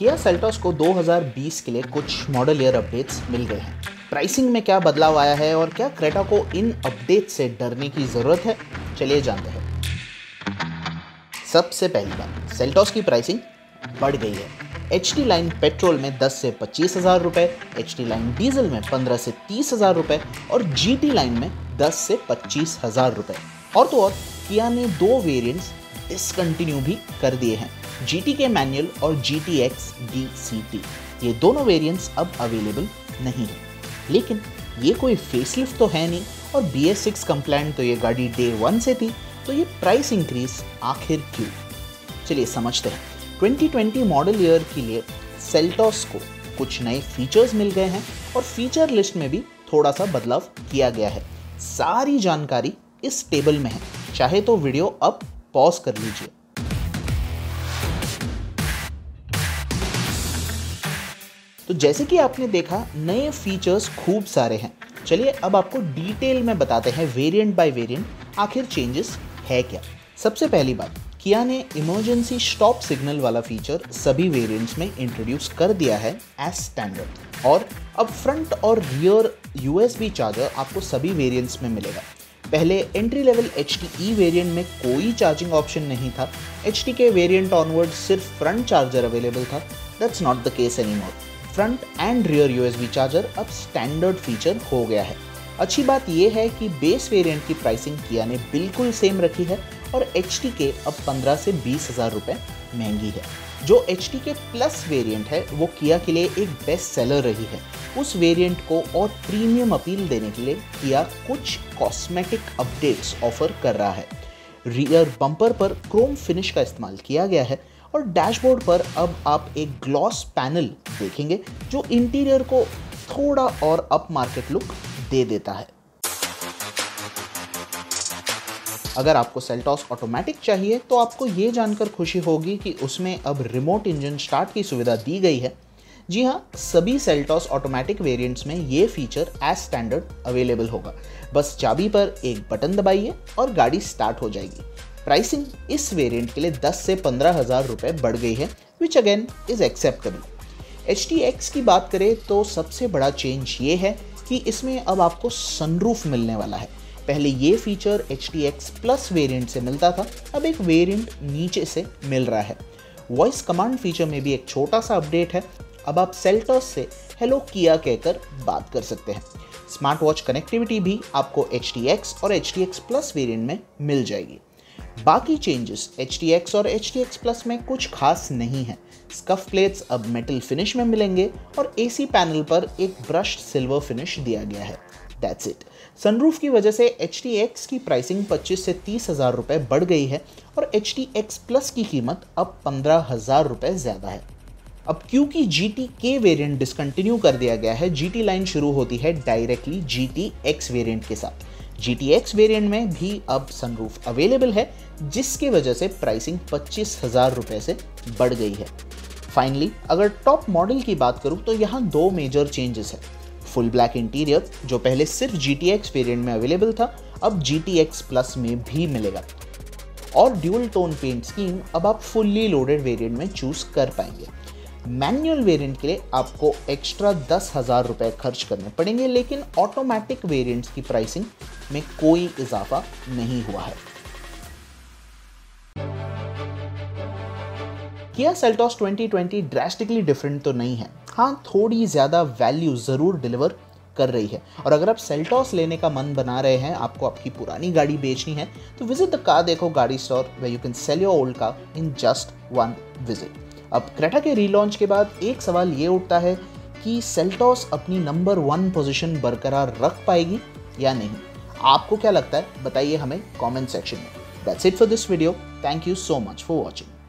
Kia Seltos को 2020 के लिए कुछ मॉडल ईयर अपडेट्स मिल गए हैं। प्राइसिंग में क्या बदलाव आया है और क्या क्रेटा को इन अपडेट्स से डरने की जरूरत है, चलिए जानते हैं। सबसे पहली बात, सेल्टोस की प्राइसिंग बढ़ गई है। एचटी लाइन पेट्रोल में 10 से 25 हज़ार रुपए, एचटी लाइन डीजल में 15 से 30 हज़ार रुपए और जीटी लाइन में 10 से 25 हज़ार रुपए। और तो और किया ने 2 वेरिएंट्स डिसकंटिन्यू भी कर दिए हैं, GT के मैनुअल और GTX DCT। ये दोनों वेरिएंट्स अब अवेलेबल नहीं है। लेकिन ये कोई फेसलिफ्ट तो है नहीं और BS6 कंप्लायंट तो ये गाड़ी डे 1 से थी, तो ये प्राइस इंक्रीज आखिर क्यों? चलिए समझते हैं। 2020 मॉडल ईयर के लिए सेल्टोस को कुछ नए फीचर्स मिल गए हैं और फीचर लिस्ट में भी थोड़ा सा बदलाव किया गया है। सारी जानकारी इस टेबल में है, चाहे तो वीडियो अब पॉज कर लीजिए। तो जैसे कि आपने देखा, नए फीचर्स खूब सारे हैं। चलिए अब आपको डिटेल में बताते हैं वेरिएंट बाय वेरिएंट आखिर चेंजेस है क्या। सबसे पहली बात, किया ने इमरजेंसी स्टॉप सिग्नल वाला फीचर सभी वेरिएंट्स में इंट्रोड्यूस कर दिया है एज स्टैंडर्ड, और अब फ्रंट और रियर USB चार्जर आपको सभी वेरिएंट्स में मिलेगा। पहले एंट्री लेवल HTE वेरिएंट में कोई चार्जिंग ऑप्शन नहीं था। HT के वेरिएंट ऑनवर्ड सिर्फ फ्रंट चार्जर अवेलेबल था। That's not the case anymore. Front and rear USB charger अब स्टैंडर्ड फीचर हो गया है। अच्छी बात यह है कि बेस वेरिएंट की प्राइसिंग किया ने बिल्कुल सेम रखी है और HT के अब 15 से 20 हज़ार रुपये महंगी है। जो HT के प्लस वेरिएंट है वो किया के लिए एक बेस्ट सेलर रही है। उस वेरिएंट को और प्रीमियम अपील देने के लिए किया कुछ कॉस्मेटिक अपडेट्स ऑफर कर रहा है। रियर बम्पर पर क्रोम फिनिश का इस्तेमाल किया गया है और डैशबोर्ड पर अब आप एक ग्लॉस पैनल देखेंगे जो इंटीरियर को थोड़ा और अप मार्केट लुक दे देता है। अगर आपको सेल्टोस ऑटोमेटिक चाहिए तो आपको ये जानकर खुशी होगी कि उसमें अब रिमोट इंजन स्टार्ट की सुविधा दी गई है। जी हाँ, सभी सेल्टोस ऑटोमेटिक वेरिएंट्स में ये फीचर एज स्टैंडर्ड अवेलेबल होगा। बस चाबी पर एक बटन दबाइए और गाड़ी स्टार्ट हो जाएगी। प्राइसिंग इस वेरिएंट के लिए 10 से 15 हज़ार रुपये बढ़ गई है, which again is acceptable. HTX की बात करें तो सबसे बड़ा चेंज ये है कि इसमें अब आपको सनरूफ मिलने वाला है। पहले ये फीचर HTX प्लस वेरिएंट से मिलता था, अब एक वेरिएंट नीचे से मिल रहा है। वॉइस कमांड फीचर में भी एक छोटा सा अपडेट है। अब आप सेल्टोस से हेलो किया कहकर बात कर सकते हैं। स्मार्ट वॉच कनेक्टिविटी भी आपको HTX और HTX प्लस वेरिएंट में मिल जाएगी। बाकी चेंजेस HTX और HTX प्लस में कुछ खास नहीं है। स्कफ प्लेट्स अब मेटल फिनिश में मिलेंगे और AC पैनल पर एक ब्रश्ड सिल्वर फिनिश दिया गया है। That's it. सनरूफ की वजह से HTX की प्राइसिंग 25 से 30 हज़ार रुपये बढ़ गई है और HTX प्लस की कीमत अब 15 हज़ार रुपये ज़्यादा है। अब क्योंकि GT के वेरिएंट डिसकंटिन्यू कर दिया गया है, GT लाइन शुरू होती है डायरेक्टली GTX वेरिएंट के साथ। GTX वेरिएंट में भी अब सनरूफ अवेलेबल है, जिसके वजह से प्राइसिंग 25 हज़ार रुपये से बढ़ गई है। फाइनली अगर टॉप मॉडल की बात करूं तो यहाँ 2 मेजर चेंजेस है। फुल ब्लैक इंटीरियर जो पहले सिर्फ GTX वेरिएंट में अवेलेबल था, अब GTX प्लस में भी मिलेगा। और ड्यूल टोन पेंट स्कीम अब आप फुल्ली लोडेड वेरिएंट में चूज कर पाएंगे। मैनुअल वेरिएंट के लिए आपको एक्स्ट्रा 10 हज़ार रुपये खर्च करने पड़ेंगे, लेकिन ऑटोमेटिक वेरिएंट्स की प्राइसिंग में कोई इजाफा नहीं हुआ है। किया सेल्टोस 2020 ड्रास्टिकली डिफरेंट तो नहीं है। हाँ, थोड़ी ज़्यादा वैल्यू ज़रूर डिलीवर कर रही है। और अगर आप सेल्टोस लेने का मन बना रहे हैं, आपको आपकी पुरानी गाड़ी बेचनी है, तो visit the car Dekho Gaadi store where you can sell your old car in just 1 visit. अब क्रेटा के रीलॉन्च के बाद एक सवाल ये उठता है कि सेल्टोस अपनी नंबर 1 पोजीशन बरकरार रख पाएगी या नहीं। आपको क्या लगता है, बताइए हमें कमेंट सेक्शन में। That's it for this video. Thank you so much for watching.